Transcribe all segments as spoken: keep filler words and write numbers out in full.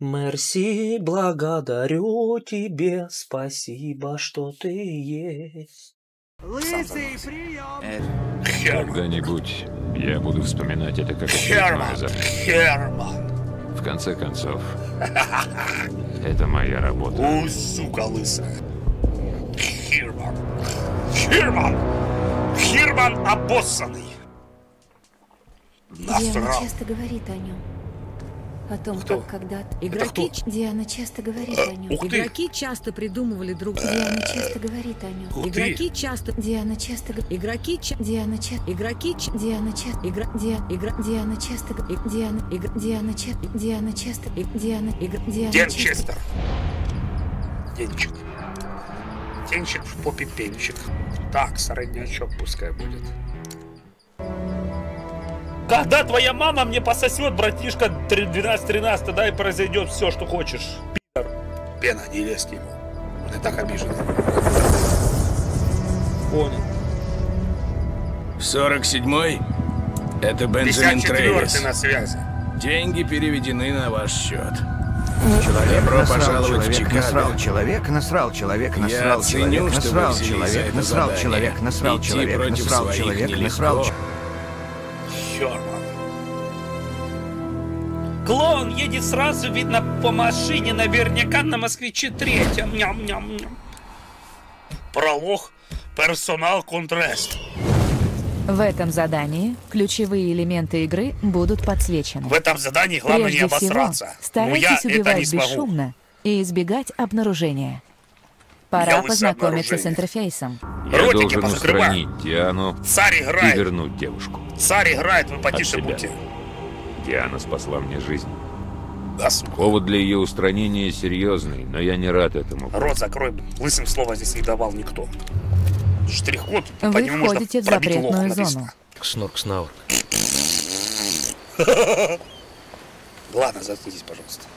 Мерси, благодарю тебе, спасибо, что ты есть. Лысый, прием! Когда-нибудь я буду вспоминать это как Херман, очередное задание. Херман. В конце концов, это моя работа. У, сука лысая. Херман. Херман. Херман обоссанный. Диана Насрал. часто говорит о нем. О том, Кто? как когда-то... Игроки, Диана часто говорит о нем. Ух ты. игроки часто придумывали друг Диана часто говорит о нем. Ух ты. Игроки часто... Диана часто... г- Игроки часто... Диана часто... Игроки часто... Диана часто... Игра... Диана... Игра... Диана часто... г- И- Диана... Игра... Диана часто... Диана часто... И- Диана... Игра... Диана часто... Денчестер. Денчик. Денчик в попе пенчик. Так, среднячок пускай будет. Когда твоя мама мне пососет, братишка, двенадцать-тринадцать, тогда и произойдет все, что хочешь. Пидор. Пена, не лезь к нему. Он и так обижен. Понял. сорок седьмой? Это Бенджамин пятьдесят четвёртый Трейвис. на связи. Деньги переведены на ваш счет. Человек Добро насрал, пожаловать в человек Чикаго. насрал, человек насрал, человек насрал, ценю, человек что вы насрал, взялись за человек это насрал, задание. человек насрал, Идти человек против насрал, своих человек нелегко. насрал. Херман. Клоун едет сразу, видно, по машине, наверняка на Москвиче третьем. Ням-ням-ням. Пролог. Персонал контрест. В этом задании ключевые элементы игры будут подсвечены. В этом задании главное Прежде не обосраться. всего, Но я старайтесь это не убивать смогу. бесшумно и избегать обнаружения. Пора Я лысый познакомиться с обнаружение. интерфейсом. Я Ротики должен позакрывай. устранить Диану Царь и играет. вернуть девушку. Царь играет, вы От потише себя. будьте. Диана спасла мне жизнь. Да, сука. Повод для ее устранения серьезный, но я не рад этому. Рот закрой. Лысым слова здесь не давал никто. Штрих-код, по Вы нему можно входите в пробить лох, запретную написано. зону. Снорк-снаур. Ладно, заткнитесь, пожалуйста.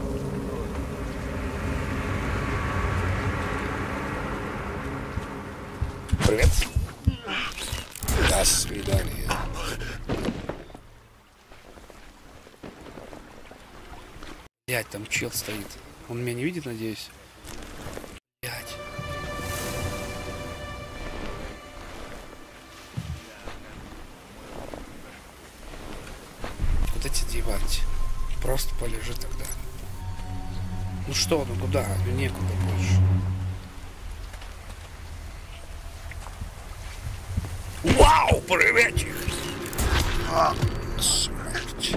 Привет. До свидания. Блять, там чел стоит. Он меня не видит, надеюсь? Блять. Куда тебе девать? Просто полежи тогда. Ну что, ну куда? Ну некуда больше. Вау, приветик! А, смерть.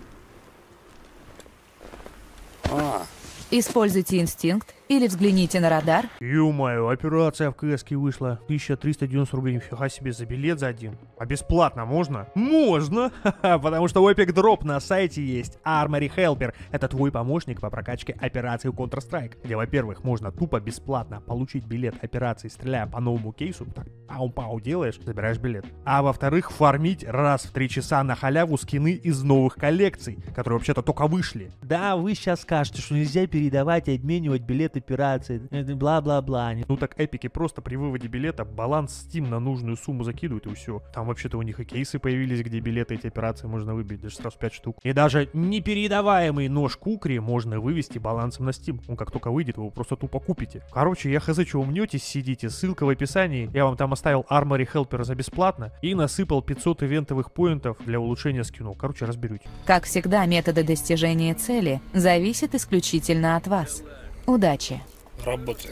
А, Используйте инстинкт или взгляните на радар. Ё-моё, операция в КСке вышла. тысяча триста девяносто рублей, нифига себе, за билет за один. А бесплатно можно? Можно! Ха-ха, потому что у Epic Drop на сайте есть Armory Helper. Это твой помощник по прокачке операции Counter-Strike, где, во-первых, можно тупо бесплатно получить билет операции, стреляя по новому кейсу. Так, пау-пау делаешь, забираешь билет. А во-вторых, фармить раз в три часа на халяву скины из новых коллекций, которые вообще-то только вышли. Да, вы сейчас скажете, что нельзя передавать и обменивать билеты операции, бла-бла-бла. Ну так эпики просто при выводе билета баланс Steam на нужную сумму закидывают и все. Там вообще-то у них и кейсы появились, где билеты эти операции можно выбить, даже сразу пять штук. И даже непередаваемый нож Кукри можно вывести балансом на Steam. Он как только выйдет, вы его просто тупо купите. Короче, я хз, что умнетесь, сидите, ссылка в описании. Я вам там оставил Armory Helper за бесплатно и насыпал пятьсот ивентовых поинтов для улучшения скинов. Короче, разберете. Как всегда, методы достижения цели зависят исключительно от вас. Удачи! работает.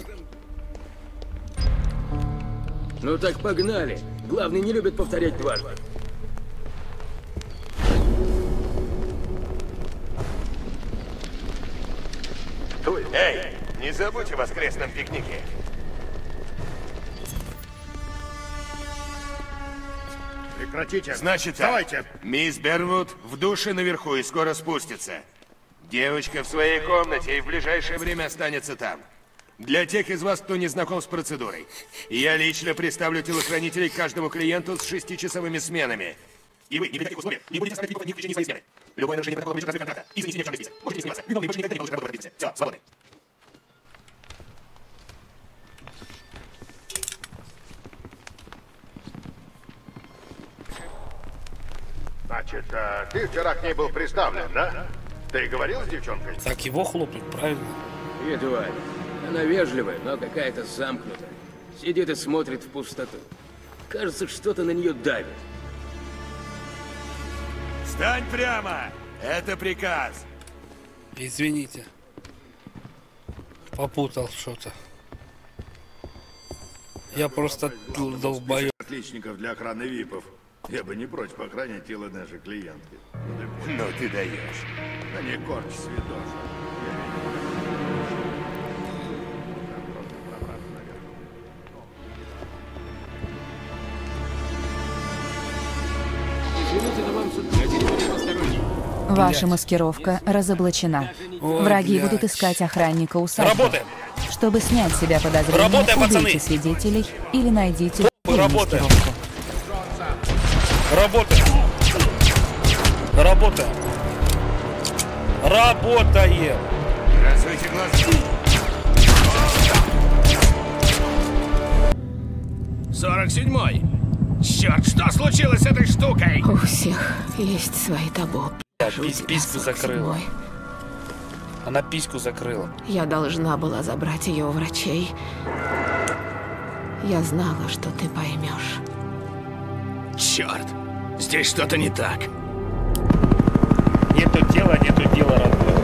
Ну так погнали. Главный не любит повторять дважды. Эй, не забудь о воскресном пикнике. Прекратите. Значит так. Давайте. Мисс Бернвуд в душе наверху и скоро спустится. Девочка в своей комнате и в ближайшее время останется там. Для тех из вас, кто не знаком с процедурой, я лично представлю телохранителей каждому клиенту с шестичасовыми сменами. И вы ни при каких условиях не будете оставлять ни в течение своей смены. Любое нарушение протокола влечет разрыв контракта и занесение в черный список. Можете не сниматься. Виновный больше никогда не получит работу в этом бизнесе. Все, свободны. Значит, а, ты вчера к ней был приставлен, да? Ты говорил с девчонкой? Так его хлопнуть, правильно? Едва ли. Она вежливая, но какая-то замкнутая. Сидит и смотрит в пустоту. Кажется, что-то на нее давит. Встань прямо! Это приказ. Извините. Попутал что-то. Я просто долбоёб. Отличников для охраны випов. Я бы не прочь похоронить тело нашей клиентки. Ну ты даешь. Да не корч, свидос. Извините, но вам тут на территории посторонний. Ваша маскировка разоблачена. Ой, Враги блядь. будут искать охранника усадьбы. Работаем! Чтобы снять с себя подозрения, Работаем, убейте пацаны! свидетелей или найдите Мы работаем. маскировку. Работаем! Работаем! Работаем! Разуйте глаза. сорок седьмой. Черт, что случилось с этой штукой? У всех есть свои табу. Я пись- письку закрыла. Она письку закрыла. Я должна была забрать ее у врачей. Я знала, что ты поймешь. Черт, здесь что-то не так. Нету тела, нету дела, родной.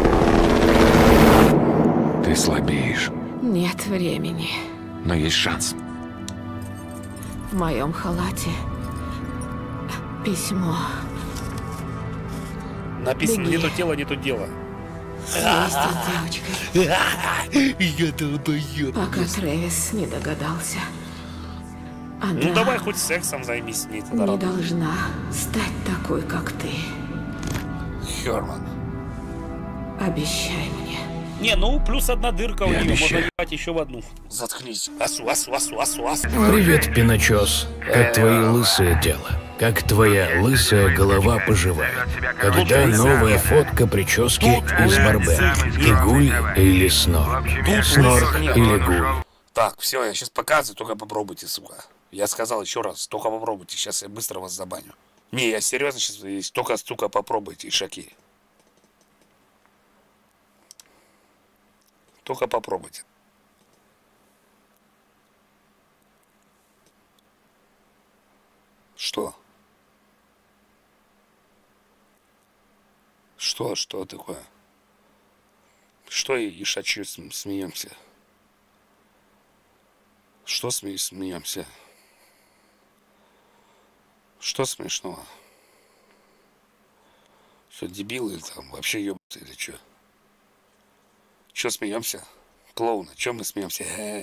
Ты слабеешь, Нет времени. но есть шанс. В моем халате письмо. Написано, Беги. нету тела, нету дела. Вместе с девочкой. Я долбоёб. Пока Трэвис не догадался. Она Ну давай хоть сексом займись с ней тогда, не родной. должна стать такой, как ты. Херман. Обещай мне. Не, ну плюс одна дырка у Я нее, можно обещаю. ебать еще в одну. Заткнись. Асу, асу, асу, асу, асу. Привет, пиночес. Как твое лысое тело? Как твоя лысая голова поживает? Когда новая фотка прически из Барберки? Игуль или Снор? Снор или Гуль? Так, все, я сейчас показываю, только попробуйте, сука. Я сказал еще раз, только попробуйте, сейчас я быстро вас забаню. Не, я серьезно сейчас, только, сука, попробуйте, ишаки. Только попробуйте. Что? Что, что такое? Что ишачью смеемся? Что сме смеемся? Что смешного? Что, дебилы или там вообще ёбцы или что? Что смеемся? Клоуна, чем мы смеемся? Э -э.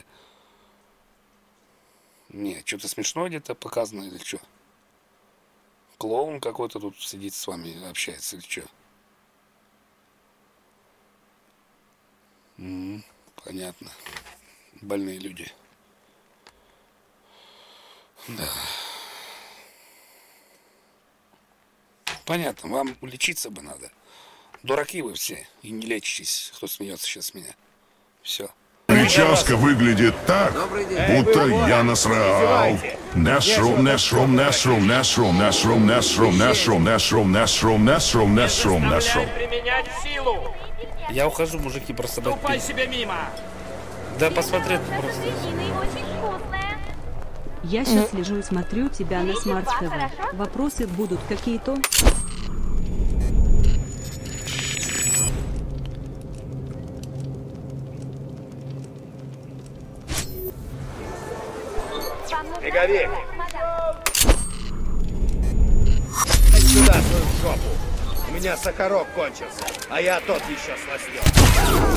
Не, что-то смешное где-то показано или что? Клоун какой-то тут сидит с вами, общается или что? М-м, понятно. Больные люди. Да. Понятно, вам лечиться бы надо. Дураки вы все и не лечитесь, кто смеется сейчас с меня. Все. Прическа выглядит так, будто я насрал. Нэшрум, нэшрум, нэшрум, нэшрум, нэшрум, нэшрум, нэшрум, нэшрум, нэшрум, нэшрум, нэшрум, нэшрум. Применять силу! Я ухожу, мужики, просто дать Ступай пить. себе мимо! Да посмотреть просто. Я сейчас лежу и смотрю тебя на Смарт ТВ. Вопросы будут какие-то? Снеговик! Дай сюда свою жопу! У меня сахарок кончился, а я тот еще сластен.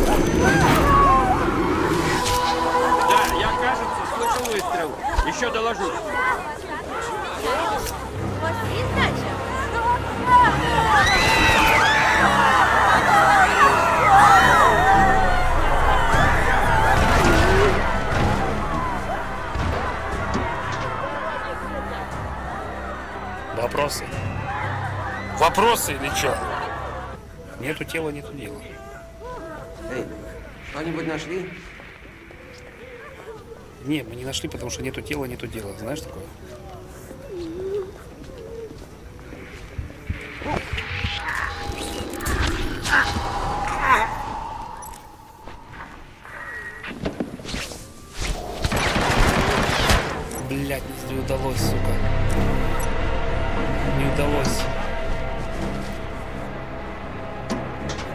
Да, я, кажется, слышал выстрел. Еще доложу. Вопросы? Вопросы или что? Нету тела, нету дела. Эй, что-нибудь нашли? Не, мы не нашли, потому что нету тела, нету дела. Знаешь такое?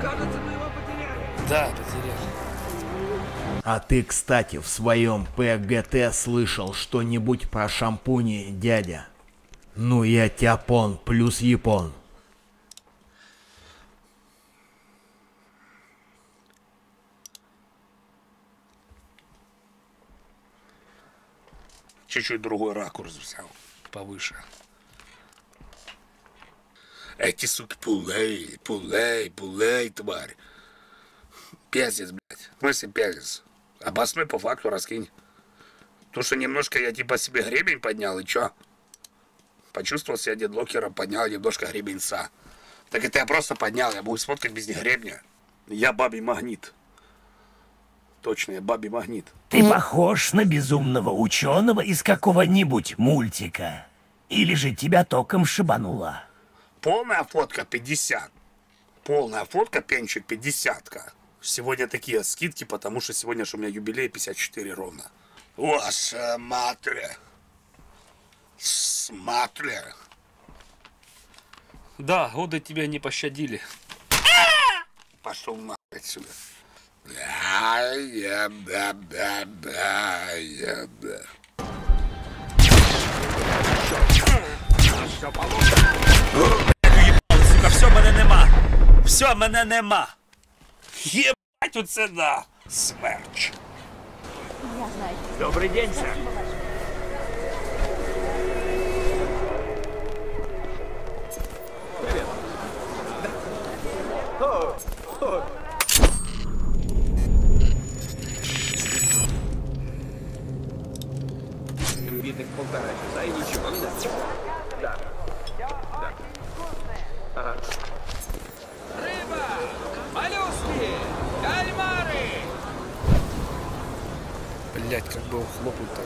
Кажется, мы его потеряли. Да, потеряли. А ты, кстати, в своем ПГТ слышал что-нибудь про шампуни, дядя? Ну я тяпон плюс япон. Чуть-чуть другой ракурс взял. Повыше. Эти суки, пулей, пулей, пулей, тварь. Пиздец, блядь. В смысле пиздец? Обоснуй по факту раскинь. Потому что немножко я типа себе гребень поднял, и чё? Почувствовал себя дедлокером, поднял немножко гребенца. Так это я просто поднял, я буду сфоткать без гребня. Я бабий магнит. Точно, я бабий магнит. Ты похож на безумного ученого из какого-нибудь мультика. Или же тебя током шибануло. Полная фотка пятьдесят. Полная фотка, пенчик пятьдесят-ка. Сегодня такие скидки, потому что сегодня же у меня юбилей пятьдесят четыре ровно. Ваша матля. Смотря. Да, годы тебя не пощадили. Пошел нахуй отсюда. Да, я, да, да, да, я, да. Сука, все, мене нема. Все, мене нема. Ебать оце да. Смерч. Добрый день, сэр. Привет. О, о. Битых полтора часа и ничего не дать. Да. Да. Ага. Рыба! Моллюски! Кальмары! Блять, как бы он хлопнул так.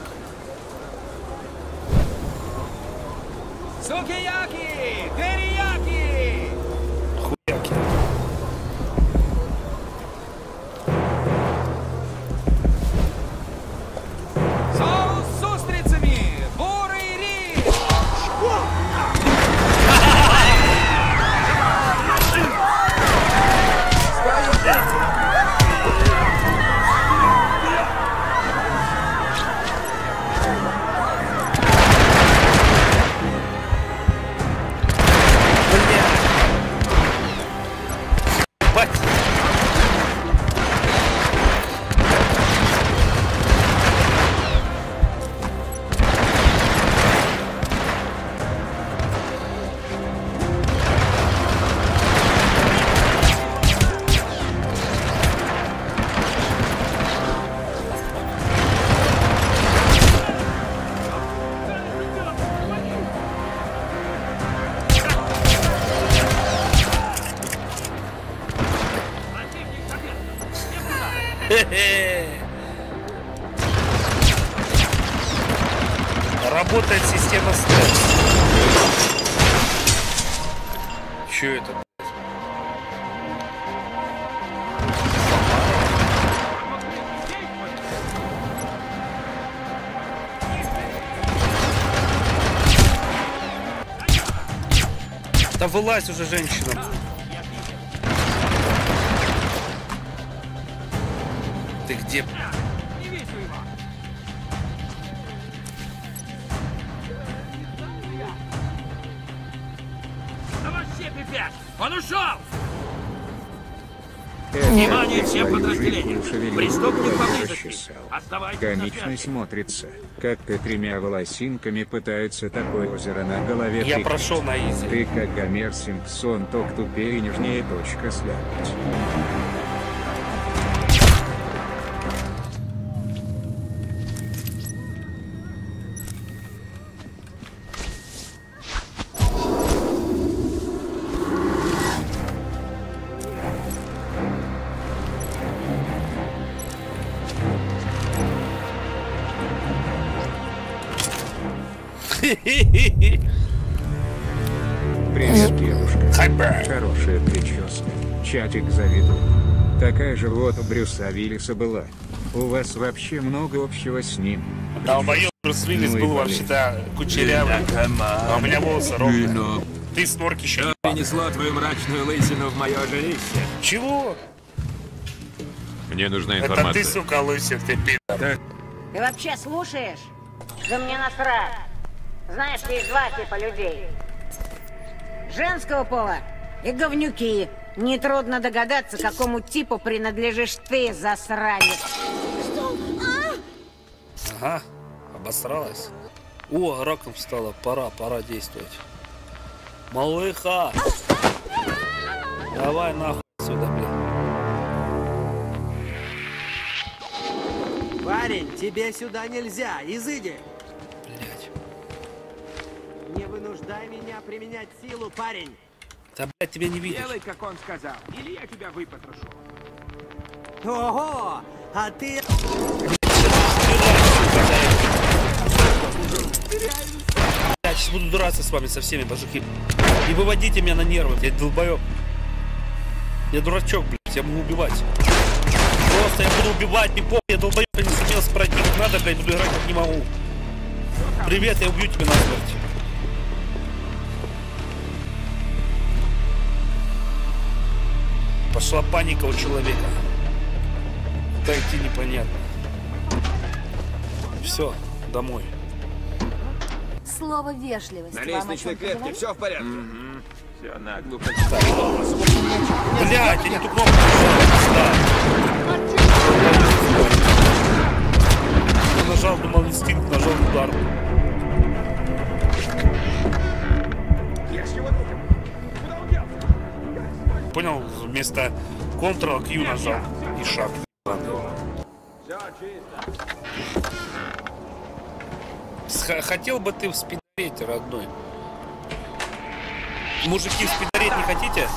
Сукияки! Терияки! Хуяки. Соус с устрицами! Бурый рис! Работает система стресс. Чё это? Да вылазь уже, женщина. Ты где? Не вижу его. Да вообще пипец! Он ушел! Внимание всем подразделениям! Преступник поблизости! Оставайтесь на Комично связи! смотрится, как ты тремя волосинками пытается такое озеро на голове. Я тыкать. прошел на изи. Ты как Гомер Симпсон, только тупее и нежнее точка слякоть. Привет, девушка. Хорошая прическа. Чатик завидую. Такая же вот у Брюса Виллиса была. У вас вообще много общего с ним. Да, у моего Брюс Виллис Ну и был болезнь. вообще-то кучерявый, а у меня волосы ровные. ты снорк еще. Принесло твою мрачную лысину в мое жилище. Чего? Мне нужна Это информация. ты, сука, лысик, ты пи***. Ты вообще слушаешь? Да мне насрать. Знаешь, есть два типа людей. Женского пола и говнюки. Нетрудно догадаться, какому типу принадлежишь ты, засранец. Что? Ага, обосралась. О, раком встала. Пора, пора действовать. Малыха! Давай нахуй сюда, блин. Парень, тебе сюда нельзя, изыди. Блять. Не вынуждай меня применять силу, парень. Да, блядь, тебя не видишь. Делай, как он сказал, или я тебя выпотрошу. Ого, а ты... Я сейчас буду драться с вами со всеми, божухи. Не выводите меня на нервы, я долбоёб. Я дурачок, блядь, я могу убивать. Просто я буду убивать, не помню, я долбоёб, я не сумел спрать, как надо, блядь, буду играть, как не могу. Привет, я убью тебя насмерть. Пошла паника у человека. Куда идти непонятно. Все, домой. Слово вежливость. На лестничной клетке все в порядке? Угу. Все наглухо. Блять, я не ту кнопку. Я нажал, думал, инстинкт, нажал удар. Понял, вместо Ctrl-Q нажал и шаг. Хотел бы ты вспидореть, родной. Мужики, вспидореть не хотите?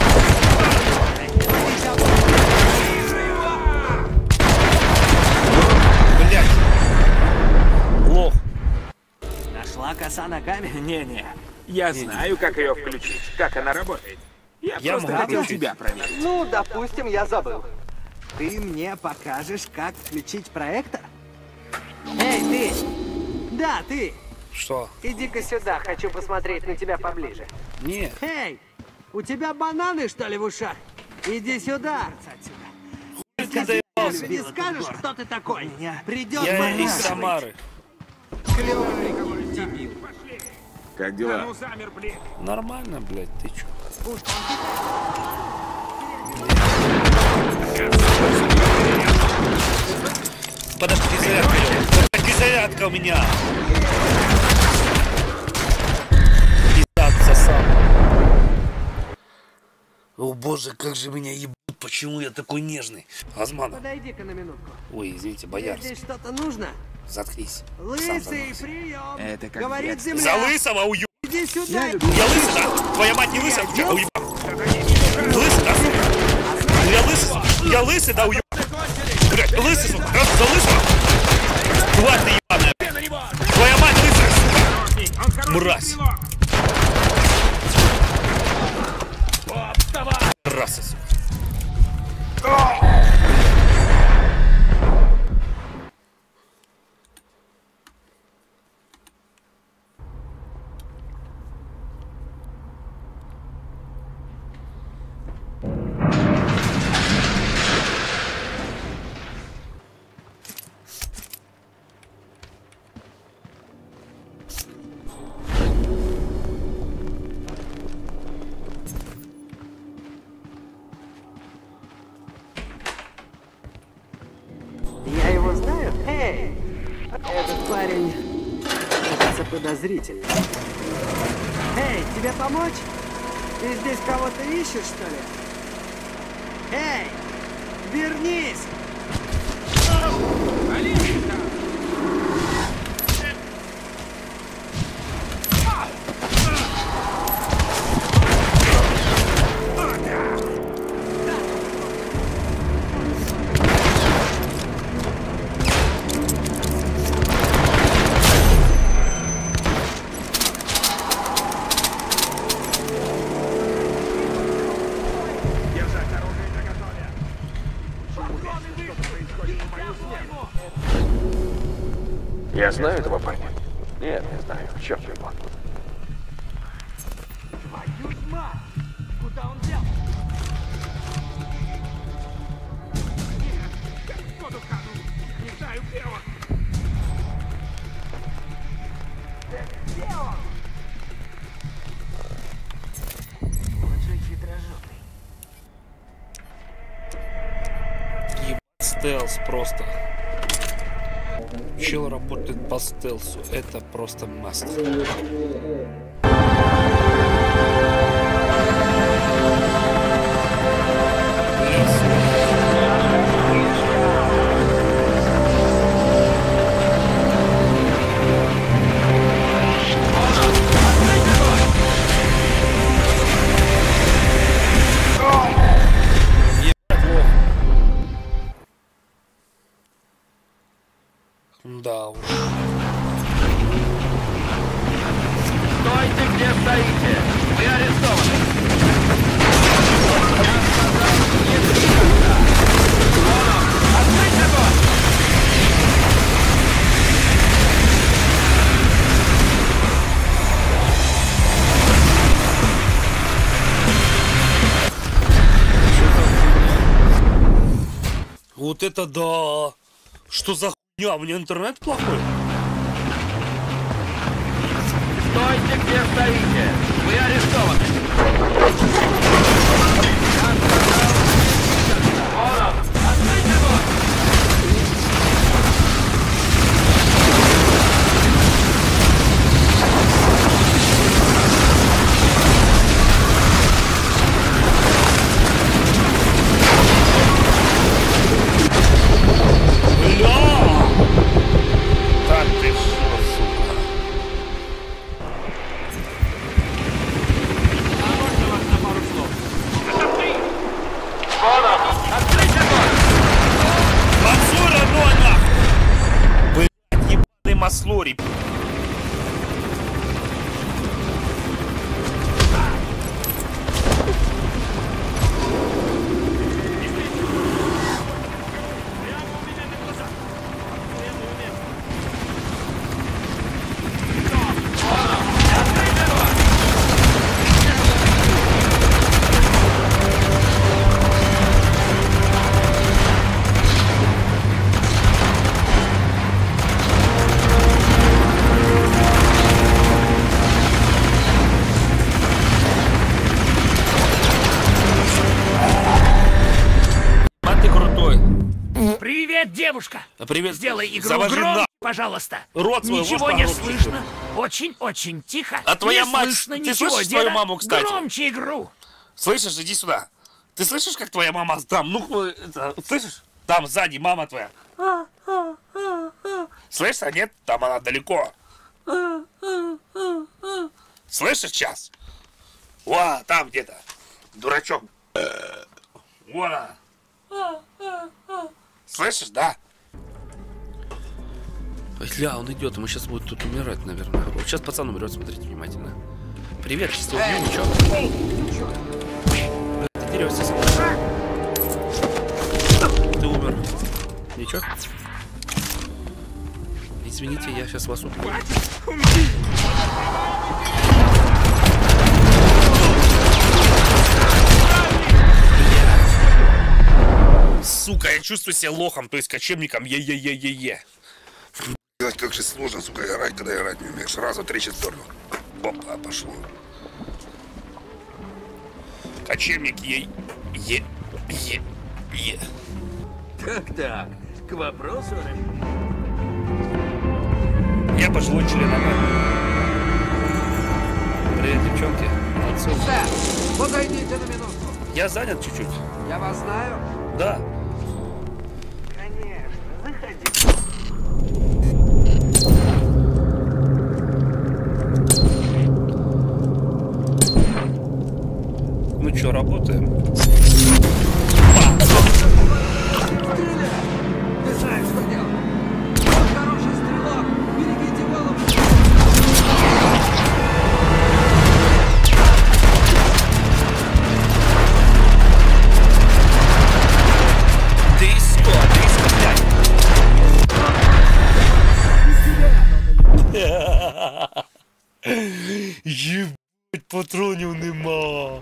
Блять. Лох. Нашла коса на камень? Не-не. Я Не, знаю, как ее включить, как она работает. Я, Я просто могу хотел включить. тебя проверить. Ну, допустим, я забыл. Ты мне покажешь, как включить проектор? Эй, ты! Да, ты! Что? Иди-ка сюда, хочу посмотреть на тебя поближе. Не. Эй, у тебя бананы, что ли, в ушах? Иди сюда! Хуй ты доебался. Не скажешь, кто ты такой? Придет Я мороженое. из Самары. Клёвый дебил. Как дела? Да ну замер, блин. Нормально, блядь, ты чё? Подожди, зарядка идёт. Подожди, зарядка у меня. Пиздат сосал. О боже, как же меня ебут. Почему я такой нежный? Азман. Подойди-ка на минутку. Ой, извините, Тебе боярский. здесь что-то нужно? Заткнись. Сам Лысый, заткнись. прием! Это как Говорит детство. земля! За лысого уеб... Иди сюда! Я лысый, да? Твоя мать не лысая, у тебя уеб... Лысый, да, сука? Я лысый, я лысый, да, уеб... Блядь, лысый, сука, раз за лысого? Тварь ты ебаная. Твоя мать лысая, сука. Мразь. Раса, сука. Я его знаю? Эй! Этот парень кажется подозрительным. Эй, тебе помочь? Ты здесь кого-то ищешь, что ли? Эй! Вернись! Я знаю этого парня? Нет, не знаю. Черт его. стелс просто. Чел работает по стелсу. Это просто маст. Да уж. Стойте, где стоите! Вы арестованы! Я сказал, не двигаться! Оно! Открыть огонь! Вот это да! Что за хуйня? У меня интернет плохой? Стойте, где стоите! Вы арестованы! Я сказал, не двигаться! Оно! Открыть огонь! Так ты что, сука? Маслори, ну нахуй! Блядь, ебаный маслори. Привет, девушка! Привет. Сделай игру Завожи громче, на... пожалуйста. Рот свой Ничего ложь не по-русски. слышно. Очень-очень тихо. А твоя не мать, слышно ты ничего, слышишь свою деда? маму, кстати? Громче игру. Слышишь, иди сюда. Ты слышишь, как твоя мама там? Ну, это, слышишь? Там сзади мама твоя. Слышишь, а нет? Там она далеко. Слышишь сейчас? О, там где-то. Дурачок. Вон она. Слышишь, да? Ля, он идет, ему сейчас будет тут умирать, наверное. Вот сейчас пацан умрет, смотрите внимательно. Привет, чисто убил, ничего. Ты дерешься со мной. Ты умер. Ничего? Извините, я сейчас вас убью. Сука, я чувствую себя лохом, то есть кочевником. Е-е-е-е-е. Блять, как же сложно, сука, играть, когда играть не умеешь. Сразу три четверку. Опа, пошло. Кочевник е... е... е... е... Как так? К вопросу? Я пожилой член АМЭ. Привет, девчонки. Молодцы. Сэр, подойдите на минутку. Я занят чуть-чуть. Я вас знаю? Да. Конечно, заходи. Ну что, работаем? Ты знаешь, что делать. Он хороший стрелок. Берегите голову. Диско, диско, блядь. Ебать, патронів нема.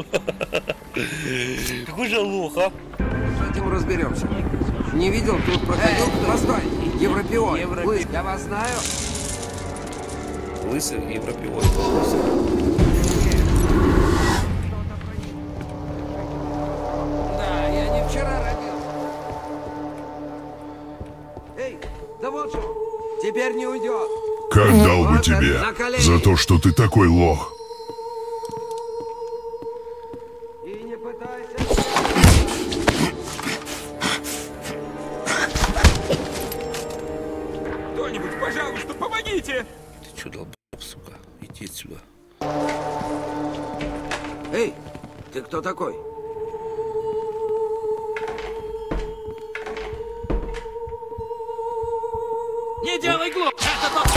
Какой же лох, а? С этим разберемся. Не видел, тут проходил Эй, кто? постой. Европеон. Европе- Вы, я вас знаю. Лысый европеон. Да, я не вчера родился. вот что. Теперь не уйдет. Как дал бы тебе за то, что ты такой лох? И не пытайся. Кто-нибудь, пожалуйста, помогите! Ты чё, долб, сука? Иди отсюда. Эй, ты кто такой? Не делай глуп! Это тот...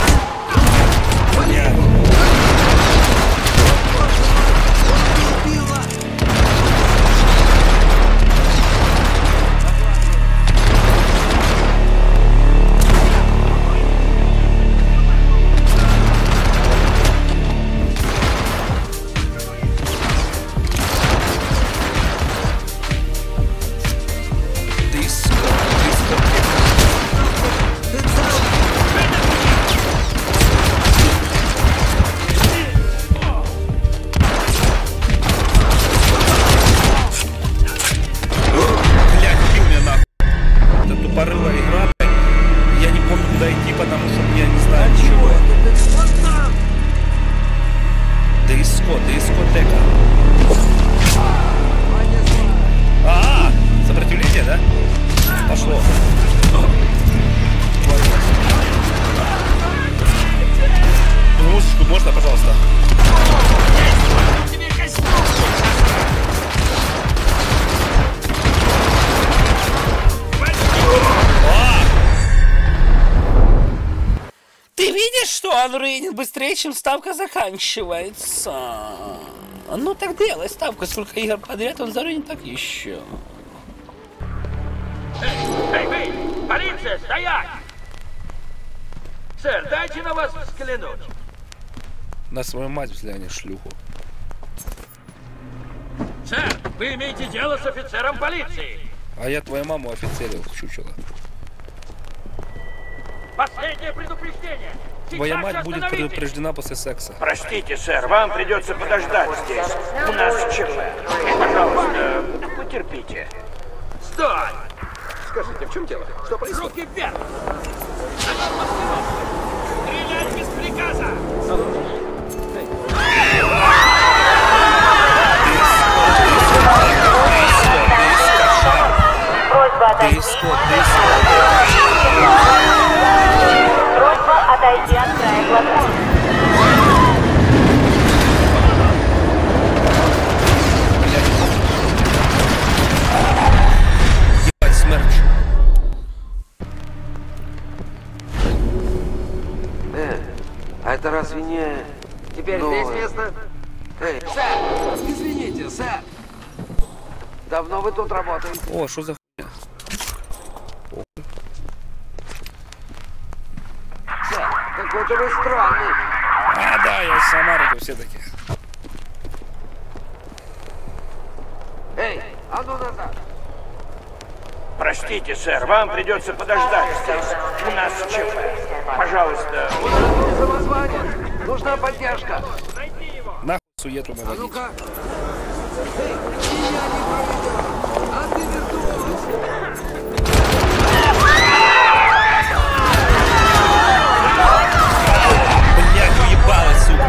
Быстрее, чем ставка заканчивается. Ну так делай ставку, сколько игр подряд он зарынет, так еще. Эй, вы! Полиция, стоять! Сэр, дайте на вас взглянуть. На свою мать взгляни, шлюху. Сэр, вы имеете дело с офицером полиции. А я твою маму офицерил, чучело. Последнее предупреждение. Твоя мать будет предупреждена после секса. Простите, сэр, вам придется подождать здесь. У нас ЧП. Пожалуйста, потерпите. Стой! Скажите, в чем дело? Что происходит? Руки вверх! Стрелять без приказа! Просьба отойти. Просьба отойти от края платформы. Ебать, смерч. Э, а это разве не... Теперь Ну, здесь место? Эй, сэр, извините, сэр. Давно вы тут работаете? О, что за хуйня? Сэр, какой-то вы странный. А, да, я из Самары, все-таки. Эй, а ну назад. Простите, сэр, вам придется подождать здесь. У нас ЧП. Пожалуйста. Самозванец. Нужна поддержка. Нахуй суету А наводить. ну-ка. Эй, и я не проведу. А ты виртуоз. Блядь, уебалась, сука.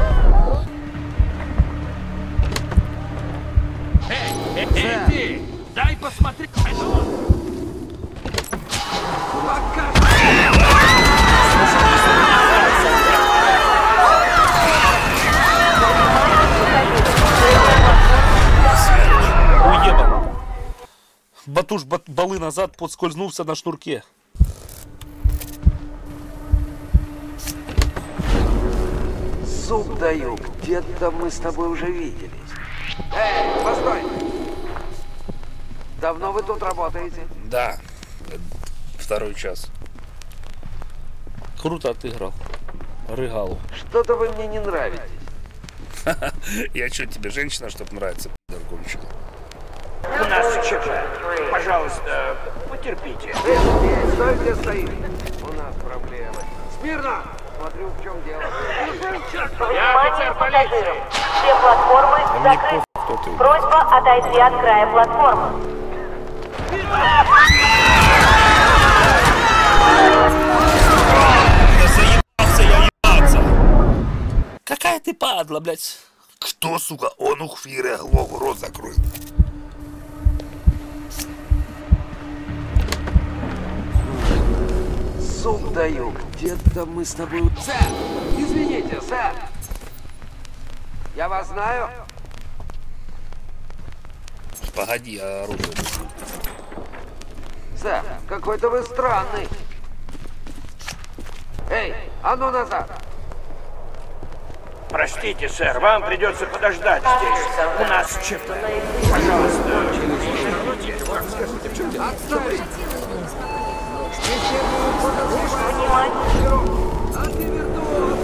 Эй, эй, эй, ты! Дай посмотреть! Уебан. Батуш бат, балы назад подскользнулся на шнурке. Зуб даю, где-то мы с тобой уже виделись. Эй, постой! Давно вы тут работаете? Да. Второй час. Круто отыграл. Рыгалу. Что-то вы мне не нравитесь. Я что, тебе женщина, чтоб нравится, пидор кончил? У нас ЧП. Пожалуйста, потерпите. Эй, стой, где стоит. У нас проблемы. Смирно! Смотрю, в чем дело. Я офицер полиции. Все платформы А мне закрыты. пофиг, кто ты. Просьба отойти от края платформы. ты падла, блядь. Кто, сука? Он ухфире голову, рот закрой. Суп даю, где-то мы с тобой... Сэр, извините, сэр. Я вас знаю. Погоди, оружие. Сэр, какой-то вы странный. Эй, а ну назад. Простите, сэр, вам придется подождать здесь. У нас что-то... Пожалуйста. Отставить. А ты виртуоз.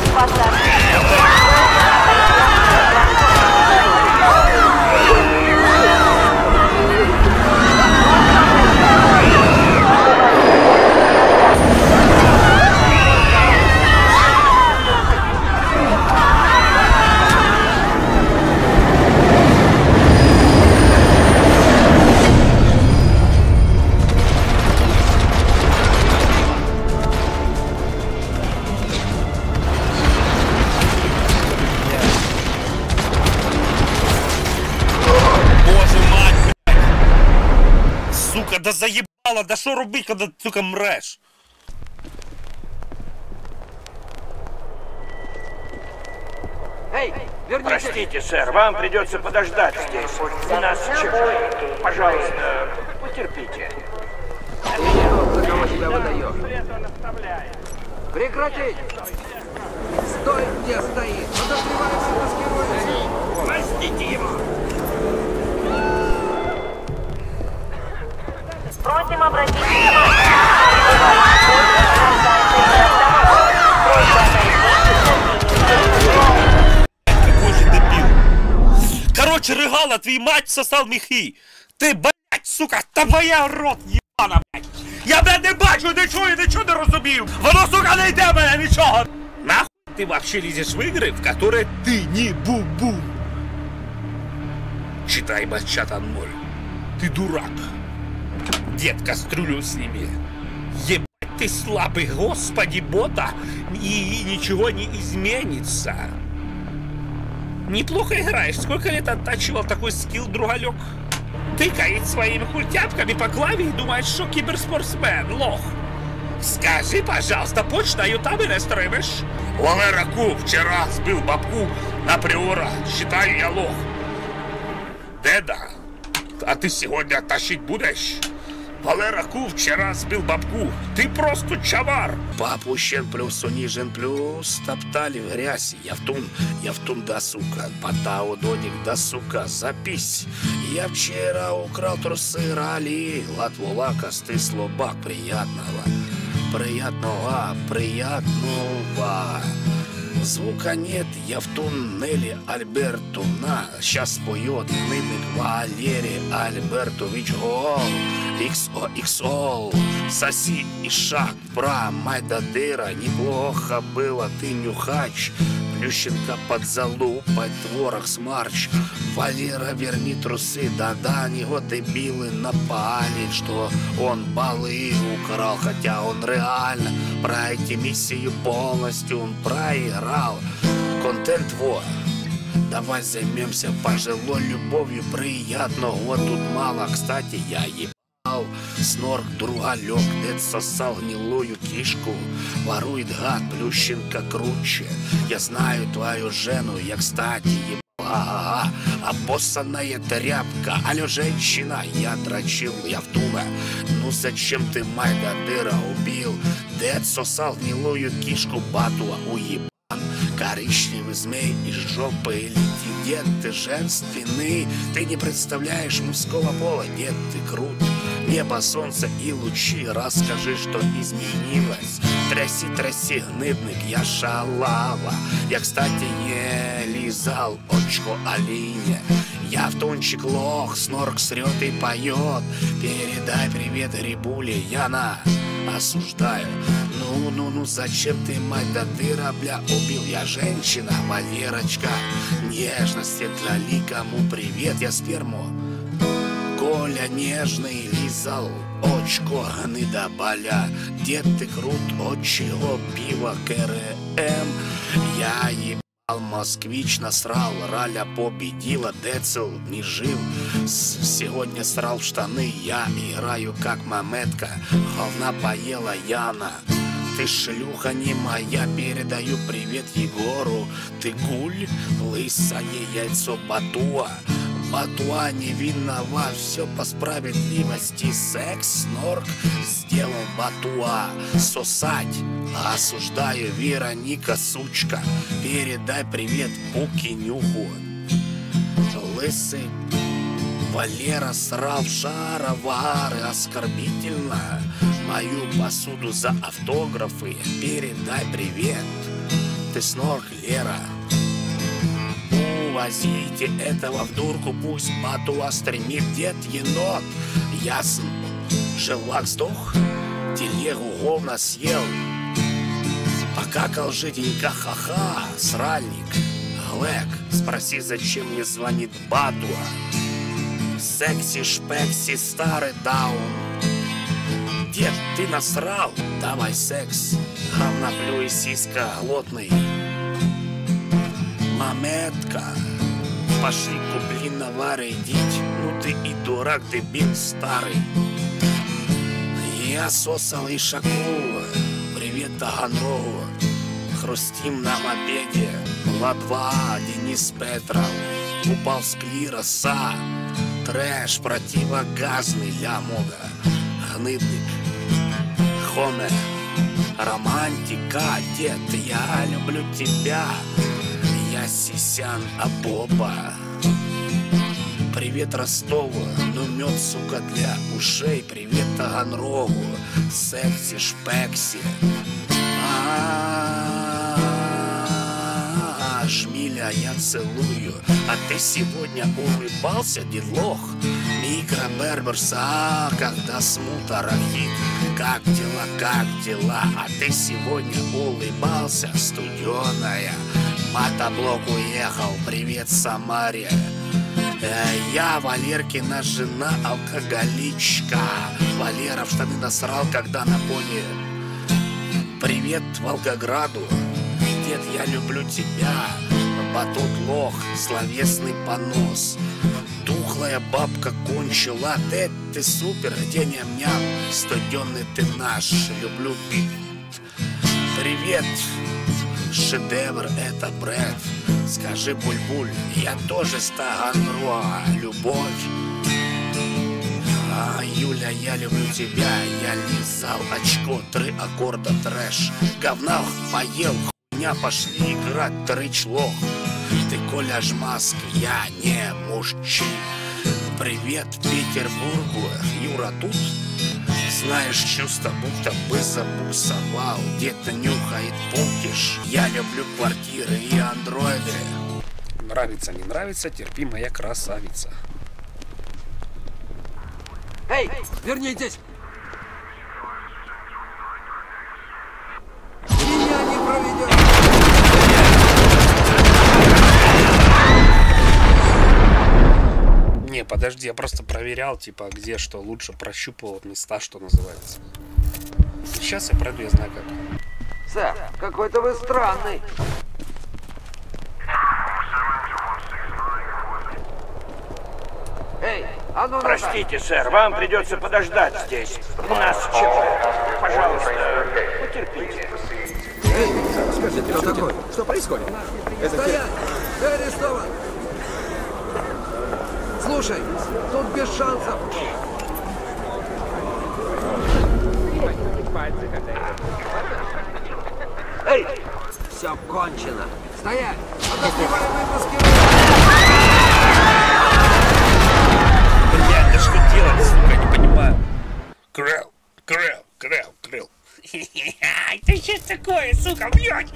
Сука, да заебала, да шо рубить, когда ты, сука, мрешь? Эй, вернитесь. Простите, сэр, вам придется подождать здесь. У нас что-то... Пожалуйста, потерпите. Кто за кого себя выдаешь? Прекратить! Стой, где стоит! Подозреваемый маскируется! Простите его! Просим обратить Какой же дебил! Короче, Рыгала, твій мать сосал міхи! Ти, блядь, сука, та моя рот єбана, блядь! Я, блядь, не бачу, не чую, нічого не розумію! Воно, сука, не йде мене, нічого! Нахуй ти вообще лізеш в ігри, в которые ти не бум-бум? Читай Басчата ноль. Ты дурак. Дед, кастрюлю сними. Ебать ты слабый, господи, бота, и, и ничего не изменится. Неплохо играешь. Сколько лет оттачивал такой скилл, другалек? Тыкает своими культяпками по клаве и думает, что киберспортсмен, лох. Скажи, пожалуйста, почтою там и настроишь? Валера Ку вчера сбил бабку на приора. Считаю, я лох. Деда, а ты сегодня тащить будешь? Валера Ку вчера сбил бабку. Ты просто чавар. Попущен плюс, унижен плюс. Топтали в грязь. Я в тун, я в тун, да сука. Потау додик, да сука. Запись. Я вчера украл трусы рали. Латволакостый слабак. Приятного, приятного, приятного. Звука нет, я в туннеле Альбертуна. Сейчас поет нынек Валерий Альбертович Гол. икс о икс о. Соси и шаг, бра, майдадыра. Неплохо было, ты нюхач. Плющенко под залупой, творог смарч. Валера, верни трусы, да-да, него дебилы напали, что он баллы украл, хотя он реально пройти миссию полностью он проиграл. Контент вот. Давай займемся пожилой любовью, приятного тут мало. Кстати, я ебал снорк, другалек, дед сосал гнилую кишку. Ворует гад, Плющенко круче. Я знаю твою жену, я, кстати, ебал. Ага, обоссанная тряпка. Алло, женщина, я дрочил, я в туна. Ну зачем ты майдадыра убил? Дед сосал гнилую кишку, батуа уебал. Коричневый змей из жопы летит. Дед, ты женственный. Ты не представляешь мужского пола. Дед, ты крут. Небо, солнце и лучи. Расскажи, что изменилось. Тряси, тряси, гнидник, я шалава. Я, кстати, не лизал очко оленя. Я в тончик лох, снорк срет и поет. Передай привет Грибуле, я на осуждаю. Ну, ну, ну, зачем ты, мать, да ты рабля убил? Я женщина, Валерочка. Нежности для ли кому привет, я сперму. Коля нежный лизал очко гнида боля. Дед, ты крут, от чего пива КРМ. Я ебал приехал москвич, насрал, Раля победила, Децл не жил. С сегодня срал в штаны, я играю как маметка, говна поела Яна. Ты шлюха не моя, передаю привет Егору. Ты гуль, лысое яйцо Батуа. Батуа не виноват, все по справедливости. Секс, снорк, сделал Батуа. Сосать, осуждаю, Вероника, сучка. Передай привет Пуки-нюху. Лысый Валера срал в шаровары, оскорбительно. Мою посуду за автографы, передай привет. Ты снорк, Лера. Увозите этого в дурку, пусть Батуа стремит, дед енот. Ясн, желак сдох, телегу говна съел. Покакал жиденько, ха-ха, сральник. Глэк, спроси, зачем мне звонит Батуа. Секси-шпекси, старый даун. Дед, ты насрал? Давай секс. Говноплю и сиська глотный. Маметка, пошли купли наварить. Ну ты и дурак, дебил старый. Я сосал и шаку. Привет Таганрогу. Хрустим на мопеде. Ла-два, Денис Петров. Упал с клироса. Трэш противогазный лямога. Гнытник, Хоме, романтика, дед, я люблю тебя. Я Сисян Абоба. Привет Ростову, ну мед, сука, для ушей. Привет Таганрогу, секси, шпекси. А-а-а, Шмиля я целую. А ты сегодня улыбался, дедлох? Микроберберса, а когда смута рахит. Как дела, как дела? А ты сегодня улыбался, студеная. Мотоблок уехал, привет, Самаре. Я Валеркина жена, алкоголичка. Валера в штаны насрал, когда на пони. Привет Волгограду. Дед, я люблю тебя. Батут лох, словесный понос. Тухлая бабка кончила. Дед, ты супер, где ням-ням. Студенный ты наш, люблю пить. Привет, шедевр, это бред. Скажи, буль-буль, я тоже с Таганрога. Любовь. А, Юля, я люблю тебя. Я лизал очко, три аккорда, трэш. Говна поел, хуйня, пошли играть, трыч лох. Ты Коля Жмаск, я не мужчина. Привет Петербургу, Юра тут? Знаешь, чувство, будто бы забуксовал. Где-то нюхает пукиш. Я люблю квартиры и андроиды. Нравится, не нравится, терпи, моя красавица. Эй, вернитесь! Меня не проведет! Не, подожди, я просто проверял, типа, где что лучше, прощупывал места, что называется. Сейчас я пройду, я знаю как. Сэр, какой-то вы странный. Эй, а ну Простите, сэр, вам придется подождать здесь. У нас ЧП. Пожалуйста, потерпите. Эй, скажите, кто такой? Что происходит? Это Стоять! Ты арестован! Слушай, тут без шансов. Эй! Все кончено. Стоять! Подозреваемый маскировка! Блядь, да что делать, сука, не понимаю. Крэл, крэл, крэл, крэл. Это что такое, сука, блядь?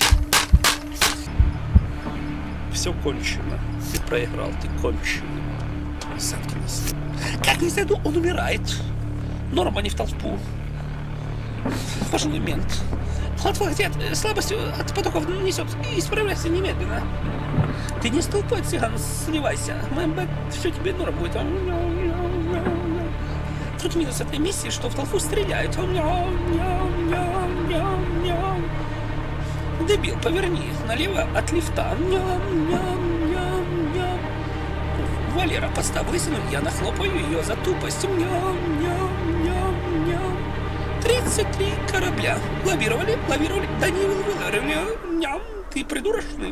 Все кончено. Ты проиграл, ты конченый. Заткнись. Как не зайду, он умирает. Норма не в толпу. Пожилой мент. Хлопок дед слабостью от потоков несет. Исправляйся немедленно. Ты не с толпой, цыган, сливайся. ММБ, все тебе норм будет. Тут минус этой миссии, что в толпу стреляют. Дебил, поверни налево от лифта. Ням-ням-ням-ням. Валера, поставь лысину, я нахлопаю ее за тупость. Ням-ням-ням-ням. тридцать три корабля. Лавировали, лавировали, да не вылавировали. Ням, ты придурочный.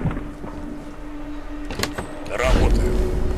Работаю.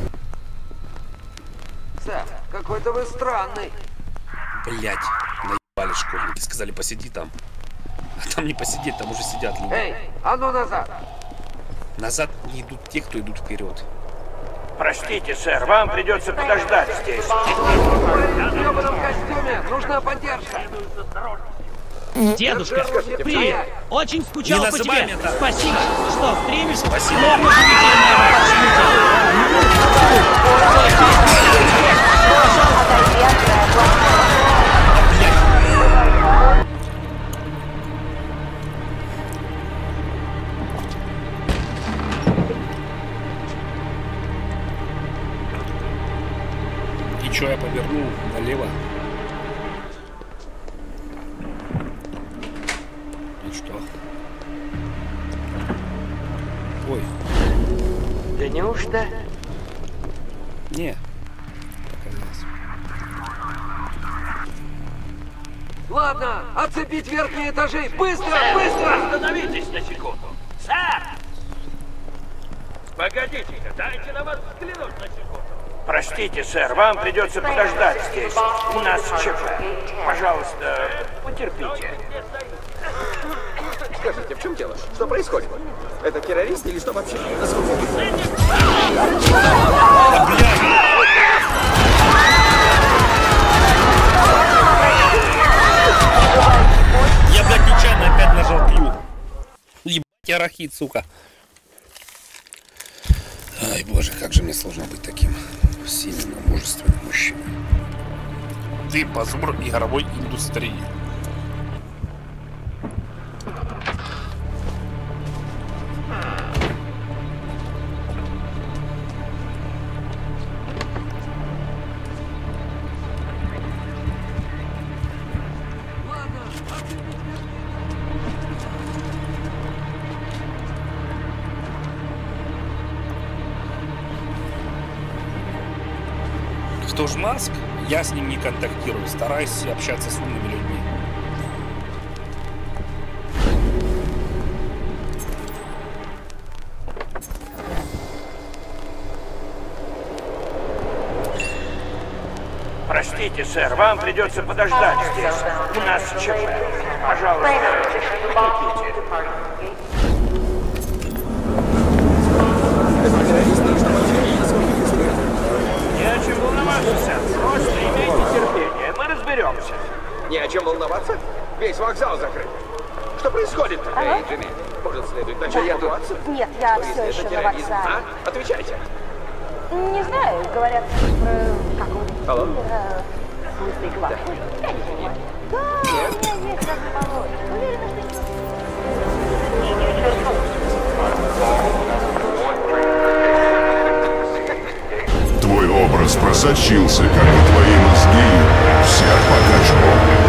Сэр, какой-то вы странный. Блять, наебали школьники, сказали посиди там. А там не посидеть, там уже сидят люди. Эй, а ну назад! Назад не идут те, кто идут вперед. Простите, сэр, вам придется подождать здесь. В ёбаном костюме, нужна поддержка. Дедушка, привет! Очень скучал Не по называй тебе. меня так. Спасибо. Что, стримишь? Спасибо. Норма И чё, я повернул налево? И что? Ой. Да неужто? Не. Ладно, отцепить верхние этажи! Быстро, быстро! Остановитесь на секунду. Сэр! Погодите-ка, дайте на вас взглянуть на секунду. Простите, сэр, вам придется подождать здесь. У нас ЧП. Пожалуйста, потерпите. Скажите, в чем дело? Что происходит? Это террорист или что вообще? Я, блядь, нечаянно опять нажал Q. Ебать, арахид, сука. Ай, боже, как же мне сложно быть таким сильным, мужественным мужчиной. Ты позор игровой индустрии. Кто ж Маск? Я с ним не контактирую, стараюсь общаться с умными людьми. Простите, сэр, вам придется подождать здесь. У нас ЧП. Пожалуйста, потерпите. Не о чем волноваться, сэр. Просто имейте терпение. Мы разберемся. Не о чем волноваться? Весь вокзал закрыт. Что происходит-то? Эй, Джимми, может, следует начать эвакуацию? Нет, я Если все это еще на терроризм, вокзале. а? Отвечайте. Не знаю, говорят про какого-то Алло? киллера с лысой головой. Я не понимаю. Да, у меня есть разговор. Уверена, Твой образ просочился, как и твои мозги, в серп покачку.